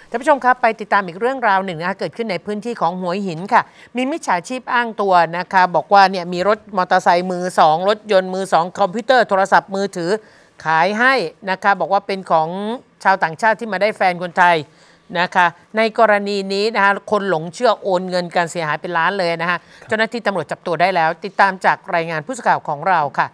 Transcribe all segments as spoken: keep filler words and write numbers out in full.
ท่านผู้ชมครับไปติดตามอีกเรื่องราวหนึ่งนะคะเกิดขึ้นในพื้นที่ของหัวหินค่ะมีมิจฉาชีพอ้างตัวนะคะบอกว่าเนี่ยมีรถมอเตอร์ไซค์มือสองรถยนต์มือสองคอมพิวเตอร์โทรศัพท์มือถือขายให้นะคะบอกว่าเป็นของชาวต่างชาติที่มาได้แฟนคนไทยนะคะในกรณีนี้นะคะคนหลงเชื่อโอนเงินการเสียหายเป็นล้านเลยนะคะเจ้าหน้าที่ตำรวจจับตัวได้แล้วติดตามจากรายงานผู้สื่อข่าวของเราค่ะ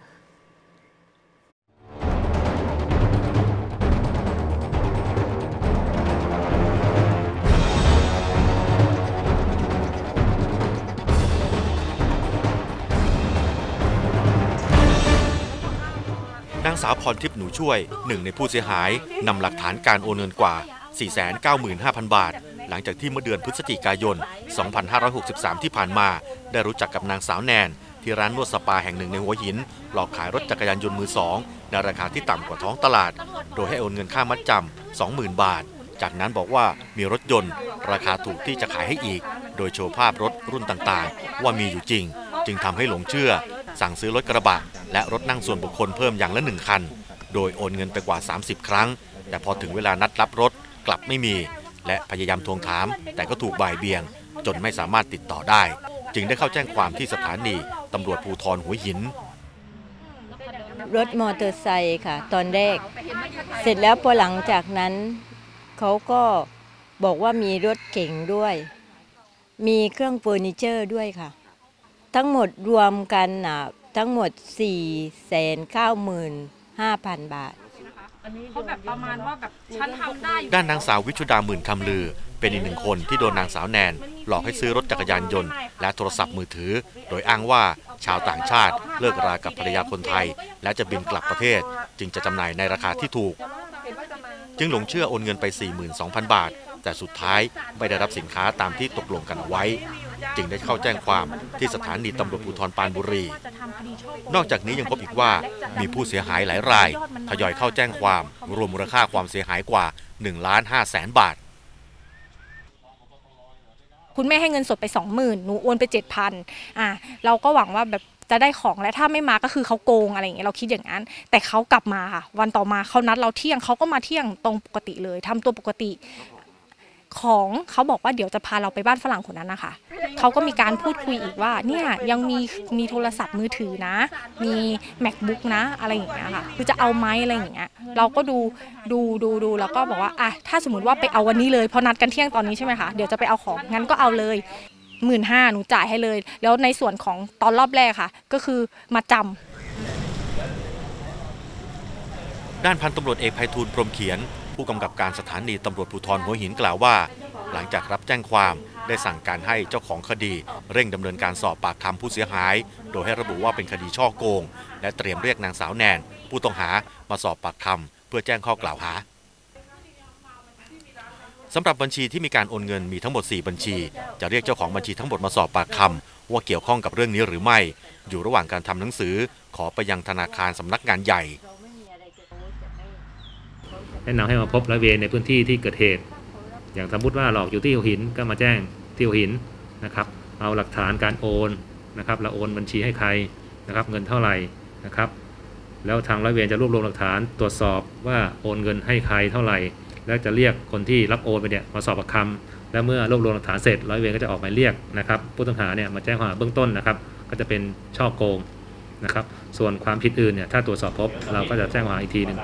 นางสาวพรทิพย์หนูช่วยหนึ่งในผู้เสียหายนำหลักฐานการโอนเงินกว่า สี่แสนเก้าหมื่นห้าพัน บาทหลังจากที่เมื่อเดือนพฤศจิกายน สองพันห้าร้อยหกสิบสาม ที่ผ่านมาได้รู้จักกับนางสาวแนนที่ร้านนวดสปาแห่งหนึ่งในหัวหินหลอกขายรถจักรยานยนต์มือสองในราคาที่ต่ำกว่าท้องตลาดโดยให้โอนเงินค่ามัดจำ สองหมื่น บาทจากนั้นบอกว่ามีรถยนต์ราคาถูกที่จะขายให้อีกโดยโชว์ภาพรถรุ่นต่างๆว่ามีอยู่จริงจึงทำให้หลงเชื่อสั่งซื้อรถกระบะและรถนั่งส่วนบุคคลเพิ่มอย่างละหนึ่งคันโดยโอนเงินไปกว่าสามสิบครั้งแต่พอถึงเวลานัดรับรถกลับไม่มีและพยายามทวงถามแต่ก็ถูกบ่ายเบี่ยงจนไม่สามารถติดต่อได้จึงได้เข้าแจ้งความที่สถานีตำรวจภูธรหัวหินรถมอเตอร์ไซค์ค่ะตอนแรกเสร็จแล้วพอหลังจากนั้นเขาก็บอกว่ามีรถเก๋งด้วยมีเครื่องเฟอร์นิเจอร์ด้วยค่ะทั้งหมดรวมกันอ่ะทั้งหมด สี่แสนเก้าหมื่นห้าพัน บาทเขาแบบประมาณว่าแบบฉันทำได้ด้านนางสาววิชุดาหมื่นคำลือเป็นอีกหนึ่งคนที่โดนนางสาวแนนหลอกให้ซื้อรถจักรยานยนต์และโทรศัพท์มือถือโดยอ้างว่าชาวต่างชาติเลิกรากับภรรยาคนไทยและจะบินกลับประเทศจึงจะจำหน่ายในราคาที่ถูกจึงหลงเชื่อโอนเงินไป สี่หมื่นสองพัน บาทแต่สุดท้ายไม่ได้รับสินค้าตามที่ตกลงกันเอาไว้จึงได้เข้าแจ้งความที่สถานีตำรวจภูธรปรานบุรีนอกจากนี้ยังพบอีกว่ามีผู้เสียหายหลายรายทยอยเข้าแจ้งความรวมมูลค่าความเสียหายกว่า หนึ่งล้านห้าแสน บาทคุณแม่ให้เงินสดไป สองหมื่น หนูโอนไป เจ็ดพัน อ่ะเราก็หวังว่าแบบจะได้ของและถ้าไม่มาก็คือเขาโกงอะไรอย่างเงี้ยเราคิดอย่างนั้นแต่เขากลับมาค่ะวันต่อมาเขานัดเราเที่ยงเขาก็มาเที่ยงตรงปกติเลยทำตัวปกติของเขาบอกว่าเดี๋ยวจะพาเราไปบ้านฝรั่งคนนั้นนะคะเขาก็มีการพูดคุยอีกว่าเนี่ยยังมีมีโทรศัพท์มือถือนะมี MacBook นะอะไรอย่างเงี้ยค่ะคือจะเอาไหมอะไรอย่างเงี้ยเราก็ดูดูดูดูแล้วก็บอกว่าอ่ะถ้าสมมติว่าไปเอาวันนี้เลยเพราะนัดกันเที่ยงตอนนี้ใช่ไหมคะเดี๋ยวจะไปเอาของงั้นก็เอาเลยหมื่นห้าหนูจ่ายให้เลยแล้วในส่วนของตอนรอบแรกค่ะก็คือมาจำด้านพันตำรวจเอกไพฑูรย์พรหมเขียนผู้กำกับการสถานีตำรวจภูธรหัวหินกล่าวว่าหลังจากรับแจ้งความได้สั่งการให้เจ้าของคดีเร่งดำเนินการสอบปากคำผู้เสียหายโดยให้ระบุว่าเป็นคดีฉ้อโกงและเตรียมเรียกนางสาวแนนผู้ต้องหามาสอบปากคำเพื่อแจ้งข้อกล่าวหาสำหรับบัญชีที่มีการโอนเงินมีทั้งหมดสี่บัญชีจะเรียกเจ้าของบัญชีทั้งหมดมาสอบปากคำว่าเกี่ยวข้องกับเรื่องนี้หรือไม่อยู่ระหว่างการทำหนังสือขอไปยังธนาคารสำนักงานใหญ่แนะนำให้มาพบร้อยเวรในพื้นที่ที่เกิดเหตุอย่างสมมติว่าหลอกอยู่ที่หัวหินก็มาแจ้งที่หัวหินนะครับเอาหลักฐานการโอนนะครับเราโอนบัญชีให้ใครนะครับเงินเท่าไหร่นะครับแล้วทางร้อยเวรจะรวบรวมหลักฐานตรวจสอบว่าโอนเงินให้ใครเท่าไหร่แล้วจะเรียกคนที่รับโอนไปเนี่ยมาสอบปากคำและเมื่อรวบรวมหลักฐานเสร็จร้อยเวรก็จะออกหมายเรียกนะครับผู้ต้องหาเนี่ยมาแจ้งข้อหาเบื้องต้นนะครับก็จะเป็นฉ้อโกงนะครับส่วนความผิดอื่นเนี่ยถ้าตรวจสอบพบเราก็จะแจ้งข้อหาอีกทีหนึ่ง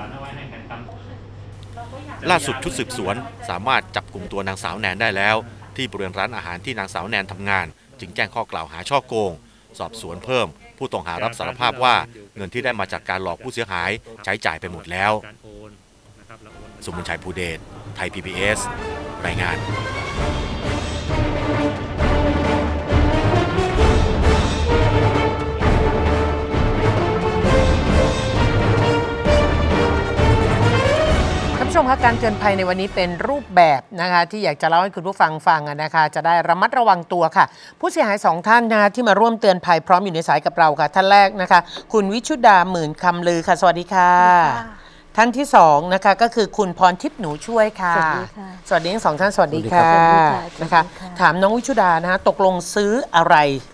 ล่าสุดชุดสืบสวนสามารถจับกลุ่มตัวนางสาวแนนได้แล้วที่บริเวณร้านอาหารที่นางสาวแนนทำงานจึงแจ้งข้อกล่าวหาฉ้อโกงสอบสวนเพิ่มผู้ต้องหารับสารภาพว่าเงินที่ได้มาจากการหลอกผู้เสียหายใช้จ่ายไปหมดแล้วสุมนชัยภูเดชไทย พี บี เอส รายงานผู้ชมคะการเตือนภัยในวันนี้เป็นรูปแบบนะคะที่อยากจะเล่าให้คุณผู้ฟังฟังนะคะจะได้ระมัดระวังตัวค่ะผู้เสียหายสองท่านนะคะที่มาร่วมเตือนภัยพร้อมอยู่ในสายกับเราค่ะท่านแรกนะคะคุณวิชุดาหมื่นคำลือค่ะสวัสดีค่ะท่านที่สองนะคะก็คือคุณพรทิพย์หนูช่วยค่ะสวัสดีทั้งสองท่านสวัสดีค่ะนะคะถามน้องวิชุดานะคะตกลงซื้ออะไร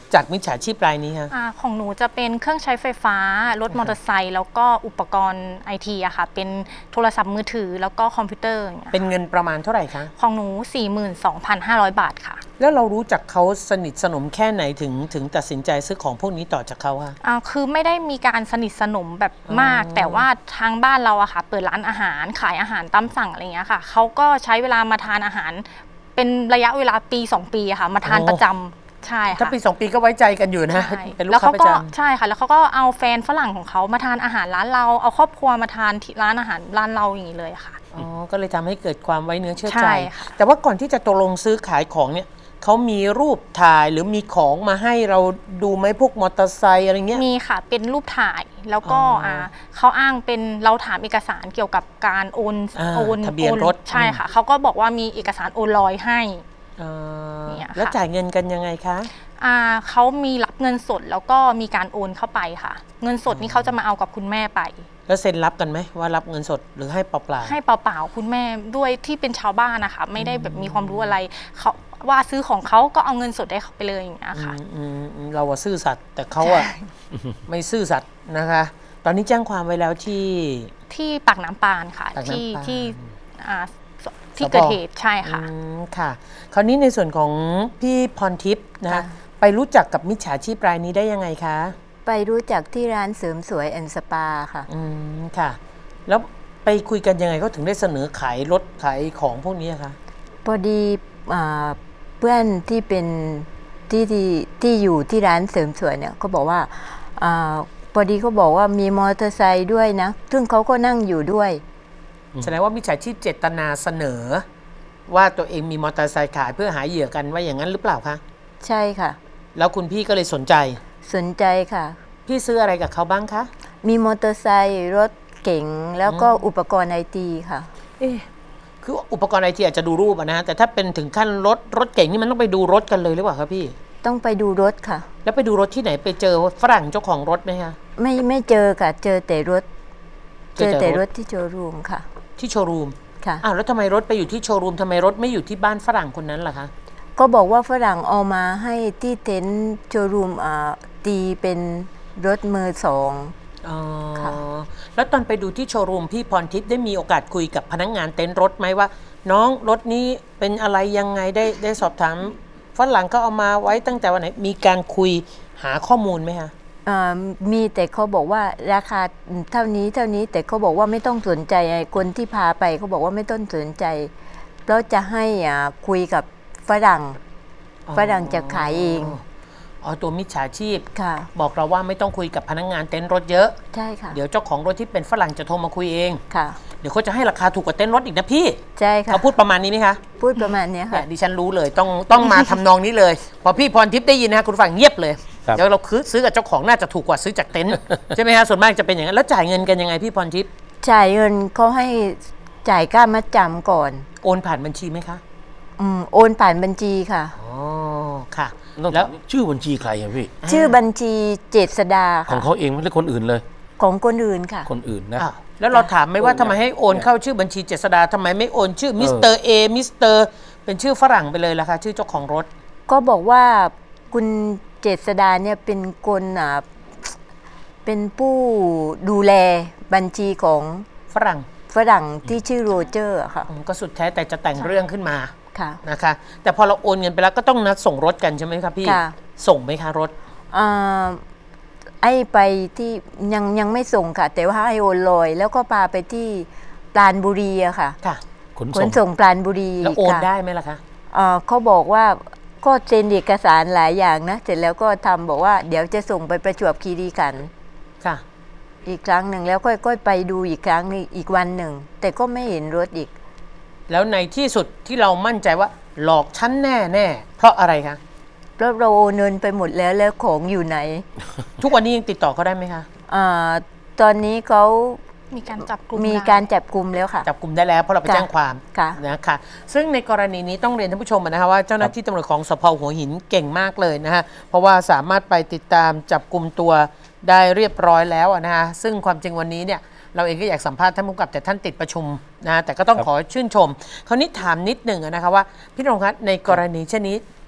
จากมิจฉาชีพรายนี้คะอ่าของหนูจะเป็นเครื่องใช้ไฟฟ้ารถมอเตอร์ไซค์แล้วก็อุปกรณ์ไอทีอะค่ะเป็นโทรศัพท์มือถือแล้วก็คอมพิวเตอร์อย่างเงี้ยเป็นเงินประมาณเท่าไหร่คะของหนู สี่หมื่นสองพันห้าร้อย บาทค่ะแล้วเรารู้จักเขาสนิทสนมแค่ไหนถึงถึงตัดสินใจซื้อของพวกนี้ต่อจากเขาคะอ่าคือไม่ได้มีการสนิทสนมแบบมากอ๋อแต่ว่าทางบ้านเราอะค่ะเปิดร้านอาหารขายอาหารตามสั่งอะไรเงี้ยค่ะเขาก็ใช้เวลามาทานอาหารเป็นระยะเวลาปีสองปีอะค่ะมาทานประจำใช่ค่ะถ้าปีสองปีก็ไว้ใจกันอยู่นะใช่เป็นลูกแล้วค้าเขาประก็จใช่ค่ะแล้วเขาก็เอาแฟนฝรั่งของเขามาทานอาหารร้านเราเอาครอบครัวมาทานที่ร้านอาหารร้านเราอย่างนี้เลยค่ะำอ๋อก็เลยทำให้เกิดความไว้เนื้อเชื่อใช่ใจค่ะแต่ว่าก่อนที่จะตกลงซื้อขายของเนี่ยเขามีรูปถ่ายหรือมีของมาให้เราดูไหมพวกมอเตอร์ไซค์อะไรเงี้ยมีค่ะเป็นรูปถ่ายแล้วก็อ๋ออ่าเขาอ้างเป็นเราถามเอกสารเกี่ยวกับการโอนอ่าโอนทะเบียนโอนรถใช่ค่ะเขาก็บอกว่ามีเอกสารโอนลอยให้อ่าเนี่ยค่ะแล้วจ่ายเงินกันยังไงคะอ่าเขามีรับเงินสดแล้วก็มีการโอนเข้าไปค่ะ เงินสดนี่เขาจะมาเอากับคุณแม่ไปแล้วเซ็นรับกันไหมว่ารับเงินสดหรือให้เปล่าๆให้เปล่าๆคุณแม่ด้วยที่เป็นชาวบ้านนะคะไม่ได้แบบมีความรู้อะไรเขาว่าซื้อของเขาก็เอาเงินสดได้เขาไปเลยอย่างเงี้ยค่ะอืมอืมอืมเราอะซื่อสัตย์แต่เขาอะไม่ซื่อสัตย์นะคะ ตอนนี้แจ้งความไว้แล้วที่ที่ปากน้ำปานค่ะปากน้ำที่ปานที่อ่าที่สพเกิดเหตุใช่ค่ะอืมค่ะ คราวนี้ในส่วนของพี่พรทิพย์นะคะค่ะไปรู้จักกับมิจฉาชีพรายนี้ได้ยังไงคะไปรู้จักที่ร้านเสริมสวยแอนด์สปาค่ะอืมค่ะ แล้วไปคุยกันยังไงเขาถึงได้เสนอขายรถขายของพวกนี้คะพอดีอ่าเพื่อนที่เป็นที่ที่ที่อยู่ที่ร้านเสริมสวยเนี่ยเขาบอกว่าอาพอดีเขาบอกว่ามีมอเตอร์ไซค์ด้วยนะซึ่งเขาก็นั่งอยู่ด้วยแสดงว่ามิจฉาชีพเจตนาเสนอ ว่าตัวเองมีมอเตอร์ไซค์ขายเพื่อหาเหยื่อกันว่าอย่างนั้นหรือเปล่าคะใช่ค่ะแล้วคุณพี่ก็เลยสนใจสนใจค่ะพี่ซื้ออะไรกับเขาบ้างคะมีมอเตอร์ไซค์รถเก๋งแล้วก็อุปกรณ์ไอทีค่ะเอ๊ะคืออุปกรณ์ไอทีอาจจะดูรูปอะนะแต่ถ้าเป็นถึงขั้นรถรถเก่งนี่มันต้องไปดูรถกันเลยหรือเปล่าครับพี่ต้องไปดูรถค่ะแล้วไปดูรถที่ไหนไปเจอฝรั่งเจ้าของรถไหมคะไม่ไม่เจอค่ะเจอแต่รถเจเจออแต่แต่รรถถที่โชว์รูมค่ะที่โชว์รูมค่ะอ้าวแล้วทำไมรถไปอยู่ที่โชว์รูมทำไมรถไม่อยู่ที่บ้านฝรั่งคนนั้นล่ะคะก็บอกว่าฝรั่งเอามาให้ที่เต็นท์โชว์รูมอ่าตีเป็นรถมือสองอ๋อค่ะแล้วตอนไปดูที่โชว์รูมพี่พรทิพย์ได้มีโอกาสคุยกับพนักงานเต็นท์รถไหมว่า น้องรถนี้เป็นอะไรยังไงได้ได้สอบถามฝรั่งก็เอามาไว้ตั้งแต่วันไหนมีการคุยหาข้อมูลไหมคะอ่ามีแต่เขาบอกว่าราคาเท่านี้เท่านี้แต่เขาบอกว่าไม่ต้องสนใจไอ้คนที่พาไปเขาบอกว่าไม่ต้องสนใจเพราะจะให้อ่าคุยกับฝรั่ง ฝรั่งจะขายเองอ๋อตัวมิจฉาชีพค่ะบอกเราว่าไม่ต้องคุยกับพนักงานเต็นท์รถเยอะใช่ค่ะเดี๋ยวเจ้าของรถที่เป็นฝรั่งจะโทรมาคุยเองค่ะเดี๋ยวเขาจะให้ราคาถูกกว่าเต็นท์รถอีกนะพี่ใช่ค่ะเขาพูดประมาณนี้ไหมคะพูดประมาณเนี้ยเนี่ค่ะยดิฉันรู้เลยต้องต้องมาทำนองนี้เลย พอพี่พรทิพย์ได้ยินนะคุณฝั่งเงียบเลยครับเดี๋ยวเราคือซื้อกับเจ้าของน่าจะถูกกว่าซื้อจากเต็นท์ ใช่ไหมฮะส่วนมากจะเป็นอย่างนั้นแล้วจ่ายเงินกันยังไงพี่พรทิพย์จ่ายเงินเขาให้จ่ายค่ามัดจำก่อนโอนผ่านบัญชีไหมคะอืมโอนผ่านบัญชีค่ะอ๋อค่ะต้องแล้ถาว มชื่อบัญชีใครอะพี่ชื่อบัญชีเจษดาขอค่ะงเขาเองไม่ใช่คนอื่นเลยของคนอื่นค่ะคนอื่นนะอ้าวแล้วเราถามไหมว่าทำไมให้โอนเข้าชื่อบัญชีเจษดาทำไมไม่โอนชื่อมิสเตอร์เอมิสเตอร์เป็นชื่อฝรั่งไปเลยล่ะคะชื่อเจ้าของรถก็บอกว่าคุณเจษดาเนี่ยเป็นคนอ่าเป็นผู้ดูแลบัญชีของฝรั่งฝรั่งที่ชื่อโรเจอร์อะค่ะอืมก็สุดแท้แต่จะแต่งเรื่องขึ้นมาค่ะนะคะ แต่พอเราโอนเงินไปแล้วก็ต้องนัดส่งรถกันใช่ไหมครับพี่ค่ะส่งไหมคะรถอ่าไอ้ไปที่ยังยังไม่ส่งค่ะ แต่ว่าให้โอนลอย แล้วก็พาไปที่ปราณบุรีอะค่ะค่ะขนขส่นงส่งปราณบุรีแล้วโอนค่ะได้ไหมล่ะคะอ่าเขาบอกว่าก็เซ็นเอกสารหลายอย่างนะ เสร็จแล้วก็ทำบอกว่าเดี๋ยวจะส่งไปประจวบคีรีขันธ์ค่ะอีกครั้งหนึ่งแล้วค่อยๆไปดูอีกครั้งหนึงอีกวันหนึ่ง แต่ก็ไม่เห็นรถอีกแล้วในที่สุดที่เรามั่นใจว่าหลอกฉันแน่แน่เพราะอะไรคะเพราะเราโอนเงินไปหมดแล้วแล้วของอยู่ไหนทุกวันนี้ยังติดต่อเขาได้ไหมคะอาตอนนี้เขามีการจับกลุ่มมีได้การจับกลุ่มแล้วค่ะจับกลุ่มได้แล้วเพราะเราไปค่ะแจ้งความค่ะนะคะซึ่งในกรณีนี้ต้องเรียนท่านผู้ชมนะคะว่าเจ้าหน้าที่ตำรวจของสภหัวหินเก่งมากเลยนะคะเพราะว่าสามารถไปติดตามจับกลุ่มตัวได้เรียบร้อยแล้วอะนะคะซึ่งความจริงวันนี้เนี่ยเราเองก็อยากสัมภาษณ์ท่านผู้กำกับแต่ท่านติดประชุมนะแต่ก็ต้องครับขอชื่นชม คราวนี้ถามนิดหนึ่งอะนะคะว่าพี่นรงค์คะในกรณีเช่นนี้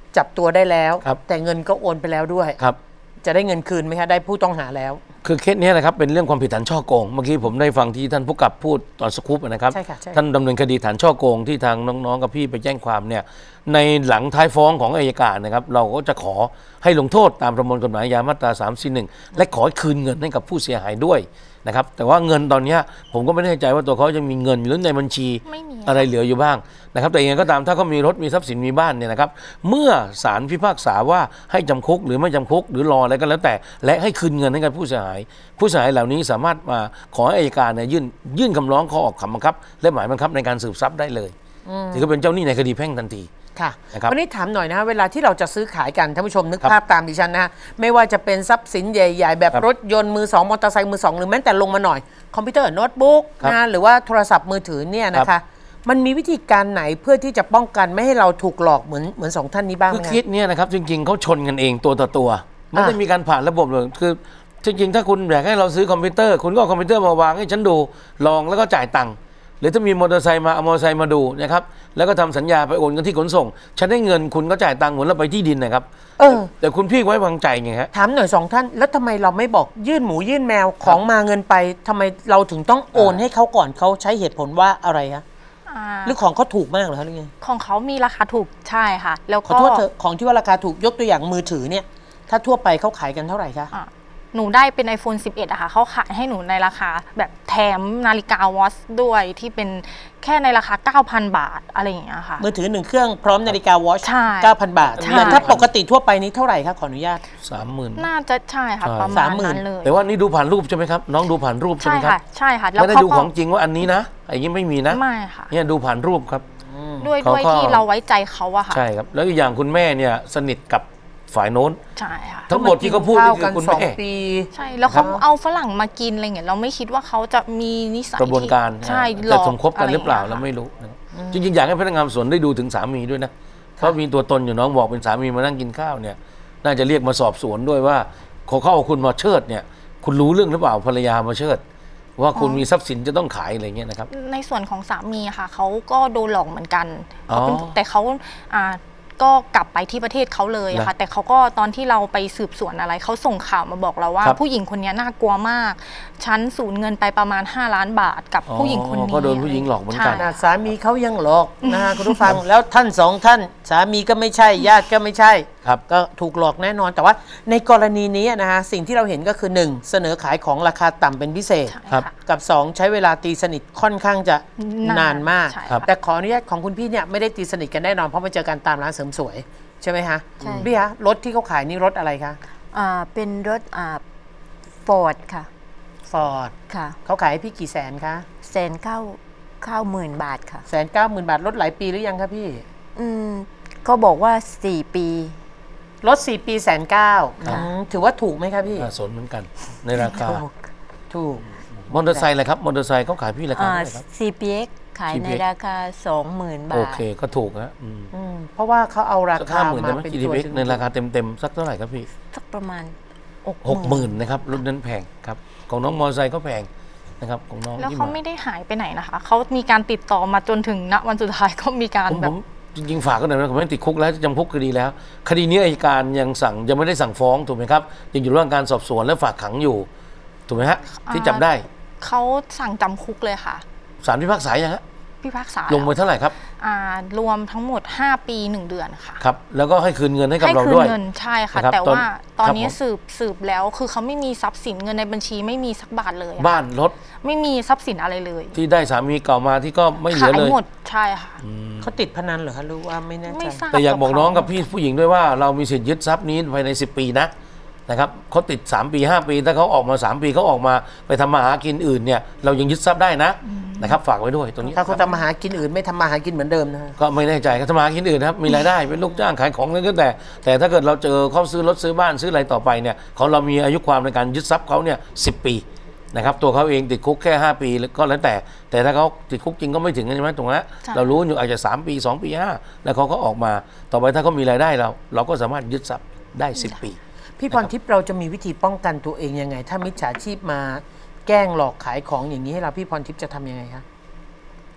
จับตัวได้แล้วครับแต่เงินก็โอนไปแล้วด้วยครับจะได้เงินคืนไหมคะได้ผู้ต้องหาแล้วคือเคสนี้นะครับเป็นเรื่องความผิดฐานช่อโกงเมื่อกี้ผมได้ฟังที่ท่านผู้กับพูดตอนสกู๊ปนะครับใช่ค่ะใช่ท่านดำเนินคดีฐานช่อโกงที่ทางน้องๆกับพี่ไปแจ้งความเนี่ยในหลังท้ายฟ้องของอัยการนะครับเราก็จะขอให้ลงโทษตามประมวลกฎหมายอาญามาตราสามสี่หนึ่งและขอให้คืนเงินให้กับผู้เสียหายด้วยนะครับแต่ว่าเงินตอนนี้ผมก็ไม่แน่ใจว่าตัวเขายังมีเงินหรือในบัญชีไม่มีอะไรเหลืออยู่บ้างนะครับแต่ยังไงก็ตามถ้าเขามีรถมีทรัพย์สินมีบ้านเนี่ยนะครับเมื่อศาลพิพากษาว่าให้จำคุกหรือไม่จำคุกหรือรออะไรก็แล้วแต่และให้คืนเงินให้กับผู้เสียหาย ผู้เสียหายเหล่านี้สามารถมาขอให้อัยการเนี่ยยื่นยื่นคำร้องขอออกคำบังคับและหมายบังคับในการสืบทรัพย์ได้เลยถือว่าเป็นเจ้าหนี้ในคดีแพ่งทันทีค่ะนะครับวันนี้ถามหน่อยนะเวลาที่เราจะซื้อขายกันท่านผู้ชมนึกครับภาพตามดิฉันนะไม่ว่าจะเป็นทรัพย์สินใหญ่ๆ แบบครับรถยนต์มือสองมอเตอร์ไซค์มือสองหรือแม้แต่ลงมาหน่อยคอมพิวเตอร์โน้ตบุ๊กครับนะหรือว่าโทรศัพท์มือถือเนี่ยนะครัคะบมันมีวิธีการไหนเพื่อที่จะป้องกันไม่ให้เราถูกหลอกเหมือนเหมือนสองท่านนี้บ้างไหคืมอคะคิดเนี่ยนะครับจริงๆเขาชนกันเองตัวต่อตัวไม่ได้อ่ะมีการผ่านระบบเลยคือจริงๆถ้าคุณอยากให้เราซื้อคอมพิวเตอร์คุณก็เอาคอมพิวเตอร์มาวางให้ฉันดูลองแล้วก็จ่ายตังค์หรือถ้ามีมอเตอร์ไซค์มาเอามอเตอร์ไซค์มาดูนะครับแล้วก็ทำสัญญาไปโอนกันที่ขนส่งฉันได้เงินคุณก็จ่ายตังค์เหมือนเราไปที่ดินนะครับเออแต่คุณพี่ไว้วางใจไงฮะถามหน่อยสองท่านแล้วทำไมเราไม่บอกยื่นหมูยื่นแมวของมาเงินไปทำไมเราถึงต้องโอนให้เขาก่อนเขาใช้เหตุผลว่าอะไรคะอ่าหรือของเขาถูกมากเหรอคะหรือไงของเขามีราคาถูกใช่ค่ะ แล้วขอก็โทษเถอะของที่ว่าราคาถูกยกตัวอย่างมือถือเนี่ยถ้าทั่วไปเขาขายกันเท่าไหร่คะอ่ะหนูได้เป็น iPhone สิบเอ็ดอะค่ะเขาขายให้หนูในราคาแบบแถมนาฬิกาวอชด้วยที่เป็นแค่ในราคา เก้าพัน บาทอะไรอย่างเงี้ยค่ะมือถือหนึ่งเครื่องพร้อมนาฬิกาวอชใช่เก้าพัน บาทใช่แต่ถ้าปกติทั่วไปนี้เท่าไหร่คะขออนุญาตสามหมื่นน่าจะใช่ค่ะใช่ประมาสาณมหมื่นนั้นเลยแต่ว่านี่ดูผ่านรูปใช่ไหมครับน้องดูผ่านรูปใช่ใช่ไหมครับค่ะใช่ค่ะแล้วไม่ได้เขาดูก็ของจริงว่าอันนี้นะอย่างนี้ไม่มีนะไม่ค่ะเนี่ยดูผ่านรูปครับด้วยเขาด้วยก็ที่เราไว้ใจเขาอะค่ะใช่ครับแล้วอีกอย่างคุณแม่เนี่ยสนิทกับฝ่ายโน้นใช่ค่ะทั้งหมดที่เขาพูดนี่คือคุณสองแม่ปีใช่แล้วเขาเอาฝรั่งมากินอะไรเงี้ยเราไม่คิดว่าเขาจะมีนิสัยกระบวนการที่ใช่หลแต่อกสมคบกันหรือเปล่าะเราไย่งไม่งี้ยรู้นะครับจริงๆ อยากให้พนักงานสอบสวนได้ดูถึงสามีด้วยนะเพราะมีตัวตนอยู่น้องบอกเป็นสามีมานั่งกินข้าวเนี่ยน่าจะเรียกมาสอบสวนด้วยว่าขอเข้าเอาคุณมาเชิดเนี่ยคุณรู้เรื่องหรือเปล่าภรรยามาเชิด ว่าคุณมีทรัพย์สินจะต้องขายอะไรเงี้ยนะครับในส่วนของสามีค่ะเขาก็โดนหลอกเหมือนกันอ๋อเขาเป็นแต่เขาอ่าก็กลับไปที่ประเทศเขาเลยอะค่ะนะแต่เขาก็ตอนที่เราไปสืบสวนอะไรเขาส่งข่าวมาบอกเราว่าครับผู้หญิงคนนี้น่ากลัวมากฉันสูญเงินไปประมาณห้าล้านบาทกับอ๋อผู้หญิงคนนี้ก็โดนผู้หญิงหลอกเหมือนกันใช่นะสามีเขายังหลอกนะฮะคุณผู้ฟังแล้วท่านสองท่านสามีก็ไม่ใช่ญาติก็ไม่ใช่ครับก็ถูกหลอกแน่นอน แต่ว่าในกรณีนี้นะฮะสิ่งที่เราเห็นก็คือ หนึ่ง เสนอขายของราคาต่ำเป็นพิเศษใช่ครับค่ะกับ สอง ใช้เวลาตีสนิทค่อนข้างจะนานนานมากใช่ครับแต่ขออนุญาตของคุณพี่เนี่ยไม่ได้ตีสนิทกันแน่นอนเพราะมาเจอกันตามร้านเสริมสวยใช่ไหมฮะใช่พี่ฮะรถที่เขาขายนี่รถอะไรคะอ่าเป็นรถอ่าฟอร์ดค่ะฟอร์ดค่ะเขาขายให้พี่กี่แสนคะแสนเก้าเก้าหมื่นบาทค่ะแสนเก้าหมื่นบาทรถหลายปีหรือยังคะพี่อืมเขาบอกว่าสี่ปีรถสี่ปีแสนเก้าค่ะถือว่าถูกไหมคะพี่น่าสนเหมือนกันในราคาถูกถูกมอเตอร์ไซค์เลยครับมอเตอร์ไซค์เขาขายพี่ราคาอ่าเท่าไหร่ครับซี พี เอ็กซ์ ขายในซี พี เอ็กซ์ราคาสองหมื่นบาทโอเคก็ถูกฮะอืมอืมเพราะว่าเขาเอาราสักคาห้าหมื่นได้มาไหมเป็นจีตัวดีถึงในราคาเต็มๆสักเท่าไหร่ครับพี่สักประมาณหกหมื่นนะครับรถนั้นแพงครับของน้องมอเตอร์ไซค์ก็แพงนะครับของน้องแล้วที่เขามาไม่ได้หายไปไหนนะคะเขามีการติดต่อมาจนถึงณวันสุดท้ายก็มีการผมแบผบมจริงๆฝากก็หน่อยนะผมไม่ติดคุกแล้วจำคุกคดีแล้ว คดีนี้อัยการยังสั่งยังไม่ได้สั่งฟ้องถูกไหมครับยังอยู่ระหว่างการสอบสวนและฝากขังอยู่ถูกไหมฮะที่จับได้เขาสั่งจำคุกเลยค่ะศาลพิพากษายังฮะพิพากษาลงไปเท่าไหร่ครับอ่ารวมทั้งหมดห้าปีหนึ่งเดือนค่ะครับแล้วก็ให้คืนเงินให้กับให้เราคืนด้วยเงินใช่ค่ะนะครับแต่ว่าตอนนี้ครับผมสืบสืบแล้วคือเขาไม่มีทรัพย์สินเงินในบัญชีไม่มีสักบาทเลยอะบ้านรถไม่มีทรัพย์สินอะไรเลยที่ได้สามีเก่ามาที่ก็ไม่เหลืขาอย เลยหมดใช่ค่ะเขาติดพนันเหรอคะหรู้ว่าไม่แน่ใจไม่ทราบแต่อยากบอกน้องกับเขาพี่ผู้หญิงด้วยว่าเรามีสิทธิ์ยึดทรัพย์นี้ภายในสิบปีนะนะครับเขาติดสามปีห้าปีถ้าเขาออกมาสามปีเขาออกมาไปทำมาหากินอื่นเนี่ยเรายังยึดทรัพย์ได้นะนะครับฝากไว้ด้วยตรงนี้ถ้าเขาทำมาหากินอื่นไม่ทำมาหากินเหมือนเดิมนะฮะก็ไม่แน่ใจเขาทำมาหากินอื่นนะครับมีรายได้เป็นลูกจ้างขายของนั่นก็แต่ แต่ถ้าเกิดเราเจอเขาซื้อรถซื้อบ้านซื้ออะไรต่อไปเนี่ยเขาเรามีอายุความในการยึดทรัพย์เขาเนี่ยสิบปีนะครับตัวเขาเองติดคุกแค่ห้าปีก็แล้วแต่ แต่ถ้าเขาติดคุกจริงก็ไม่ถึงใช่ไหมตรงนั้นใช่เรารู้อยู่อาจจะสามปีสองปีห้าแล้วเขาก็ออกมาต่อไปถ้าเขามีรายได้เราเราก็สามารถยึดทรัพย์ได้สิบปีพี่พรทิพย์เราจะมีวิธีป้องกันตัวเองยังไง ถ้ามิจฉาชีพมาแกล้งหลอกขายของอย่างนี้ให้เราพี่พรทิพย์จะทำยังไงคะ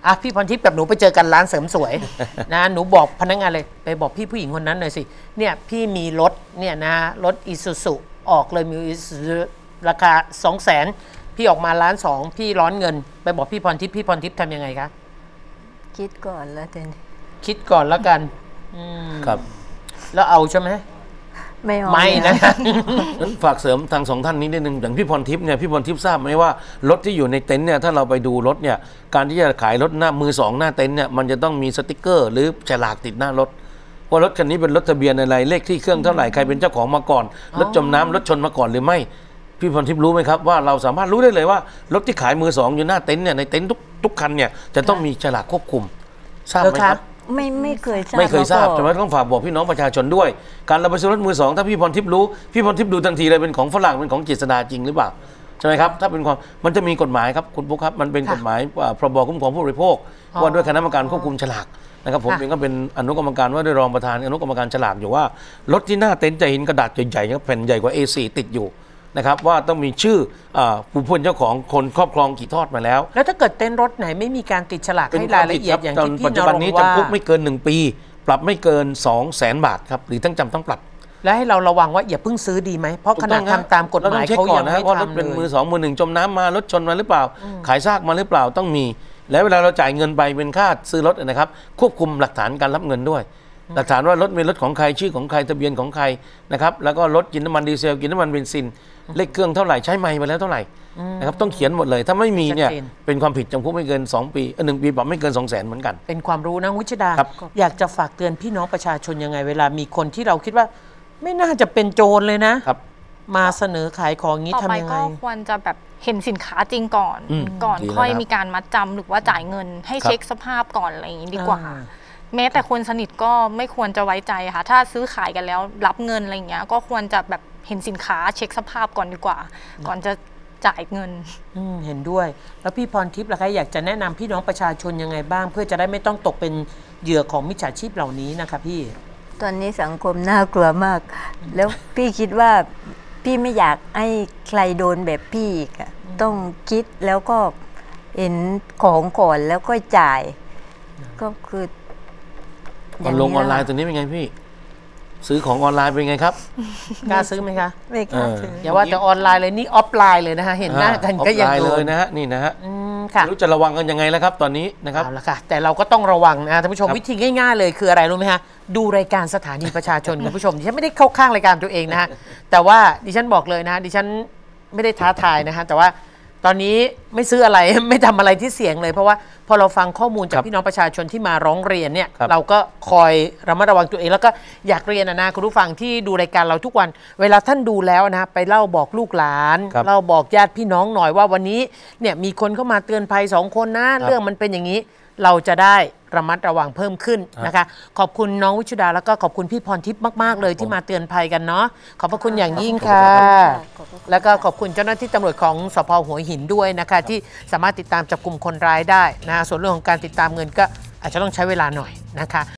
อ่ะพี่พรทิพย์กับหนูไปเจอกันร้านเสริมสวย นะหนูบอกพนักงานเลยไปบอกพี่ผู้หญิงคนนั้นหน่อยสิเนี่ยพี่มีรถเนี่ยนะรถอีซูซุออกเลยมีราคาสองแสนพี่ออกมาล้านสองพี่ร้อนเงินไปบอกพี่พรทิพย์พี่พรทิพย์ทำยังไงคะคิดก่อนแล้วเดนคิดก่อนแล้วกันครับแล้วเอาใช่ไหมไม่เอาไม่นะนั้นฝากเสริมทางสองท่านนี้นิดนึงอย่างพี่พรทิพย์เนี่ยพี่พรทิพย์ทราบไหมว่ารถที่อยู่ในเต็นท์เนี่ยถ้าเราไปดูรถเนี่ยการที่จะขายรถหน้ามือสองหน้าเต็นท์เนี่ยมันจะต้องมีสติกเกอร์หรือฉลากติดหน้ารถว่ารถคันนี้เป็นรถทะเบียนอะไรเลขที่เครื่องเท่าไหร่ใครเป็นเจ้าของมาก่อนรถจมน้ำรถชนมาก่อนหรือไม่พี่พรทิพย์รู้ไหมครับว่าเราสามารถรู้ได้เลยว่ารถที่ขายมือสองอยู่หน้าเต็นท์เนี่ยในเต็นท์ทุกทุกคันเนี่ยจะต้องมีฉลากควบคุมทราบไหมครับไม่ไม่เคยทราบไม่เคยทราบแต่ว่าต้องฝากบอกพี่น้องประชาชนด้วยการเราไปซื้อรถมือสองถ้าพี่พรทิพย์รู้พี่พรทิพย์ดูทันทีเลยเป็นของฝรั่งเป็นของเจษฎาจริงหรือเปล่าใช่ไหมครับถ้าเป็นความมันจะมีกฎหมายครับคุณปุ๊กครับมันเป็นกฎหมายพรบคุ้มครองผู้บริโภคว่าด้วยคณะกรรมการควบคุมฉลากนะครับผมเองก็เป็นอนุกรรมการว่าด้วยรองประธานอนุกรรมการฉลากอยู่ว่ารถที่หน้าเต็นท์จะเห็นกระดาษใหญ่ๆแผ่นใหญ่กว่า เอ สี่ ติดอยู่นะครับว่าต้องมีชื่อผู้พ้นเจ้าของคนครอบครองกี่ทอดมาแล้วแล้วถ้าเกิดเต็นท์รถไหนไม่มีการติดฉลากให้รายละเอียดอย่างที่พี่นรงค์ว่าปัจจุบันนี้จำคุกไม่เกินหนึ่งปีปรับไม่เกิน สองแสน บาทครับหรือทั้งจำทั้งปรับและให้เราระวังว่าอย่าเพิ่งซื้อดีไหมเพราะขนาดทำตามกฎหมายเขายังไม่ทำเลยว่ารถเป็นมือสองมือหนึ่งจมน้ำมารถชนมาหรือเปล่าขายซากมาหรือเปล่าต้องมีแล้วเวลาเราจ่ายเงินไปเป็นค่าซื้อรถนะครับควบคุมหลักฐานการรับเงินด้วยหลักฐานว่ารถเป็นรถของใครชื่อของใครทะเบียนของใครนะครับแล้วก็รถกินน้ำมันดีเซลกินน้ำมันเบนซินเลขเครื่องเท่าไหร่ใช้ไมล์มาแล้วเท่าไหร่นะครับต้องเขียนหมดเลยถ้าไม่มีเนี่ยเป็นความผิดจำคุกไม่เกินสองปีหนึ่งปีปรับไม่เกิน สองแสน เหมือนกันเป็นความรู้นะวิชดาอยากจะฝากเตือนพี่น้องประชาชนยังไงเวลามีคนที่เราคิดว่าไม่น่าจะเป็นโจรเลยนะครับมาเสนอขายของงี้ทำยังไงต่อไปก็ควรจะแบบเห็นสินค้าจริงก่อนก่อนค่อยมีการมัดจำหรือว่าจ่ายเงินให้เช็คสภาพก่อนอะไรอย่างนี้ดีกว่าแม้แต่คนสนิทก็ไม่ควรจะไว้ใจค่ะถ้าซื้อขายกันแล้วรับเงินอะไรอย่างเงี้ยก็ควรจะแบบเห็นสินค้าเช็คสภาพก่อนดีกว่าก่อนจะจ่ายเงินเห็นด้วยแล้วพี่พรทิพย์ล่ะคะอยากจะแนะนำพี่น้องประชาชนยังไงบ้างเพื่อจะได้ไม่ต้องตกเป็นเหยื่อของมิจฉาชีพเหล่านี้นะคะพี่ตอนนี้สังคมน่ากลัวมากแล้วพี่คิดว่าพี่ไม่อยากให้ใครโดนแบบพี่อีกต้องคิดแล้วก็เห็นของก่อนแล้วก็จ่ายก็คือก่อนลงออนไลน์ตัวนี้เป็นไงพี่ซื้อของออนไลน์เป็นไงครับกล้าซื้อไหมคะไม่กล้าซื้ออย่าว่าแต่ออนไลน์เลยนี่ออฟไลน์เลยนะคะเห็นหน้ากันก็ยังเลยนะฮะนี่นะฮะค่ะรู้จะระวังกันยังไงแล้วครับตอนนี้นะครับเอาละค่ะแต่เราก็ต้องระวังนะท่านผู้ชมวิธีง่ายๆเลยคืออะไรรู้ไหมฮะดูรายการสถานีประชาชนคุณผู้ชมดิฉันไม่ได้เข้าข้างรายการตัวเองนะฮะแต่ว่าดิฉันบอกเลยนะดิฉันไม่ได้ท้าทายนะฮะแต่ว่าตอนนี้ไม่ซื้ออะไรไม่ทำอะไรที่เสี่ยงเลยเพราะว่าพอเราฟังข้อมูลจากพี่น้องประชาชนที่มาร้องเรียนเนี่ยเราก็คอยระมัดระวังตัวเองแล้วก็อยากเรียนนะคุณผู้ฟังที่ดูรายการเราทุกวันเวลาท่านดูแล้วนะไปเล่าบอกลูกหลานเล่าบอกญาติพี่น้องหน่อยว่าวันนี้เนี่ยมีคนเข้ามาเตือนภัยสองคนนะเรื่องมันเป็นอย่างนี้เราจะได้ระมัดระวังเพิ่มขึ้นนะคะขอบคุณน้องวิชุดาแล้วก็ขอบคุณพี่พรทิพย์มากๆเลยที่มาเตือนภัยกันเนาะขอบพระคุณอย่างยิ่งค่ะแล้วก็ขอบคุณเจ้าหน้าที่ตำรวจของสภ.หัวหินด้วยนะคะที่สามารถติดตามจับกลุ่มคนร้ายได้นะส่วนเรื่องของการติดตามเงินก็อาจจะต้องใช้เวลาหน่อยนะคะ